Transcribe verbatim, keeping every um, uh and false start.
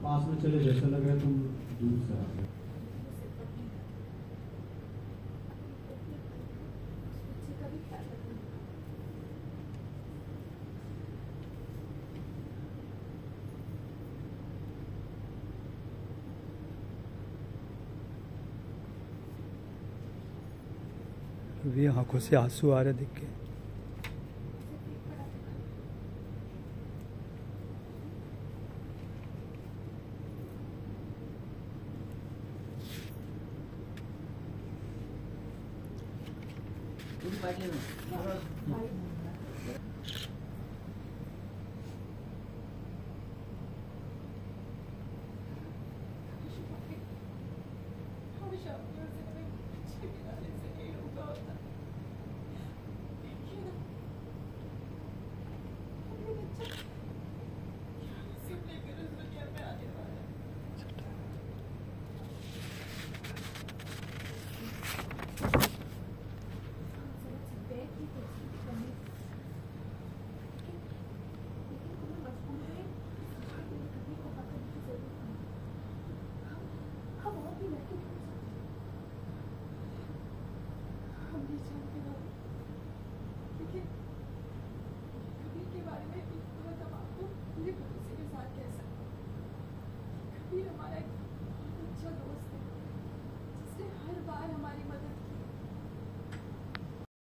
पास में चले, जैसा लग रहा है तुम दूर से आ रहे हो। भी आंखों से आंसू आ रहे देख के। Ini pakai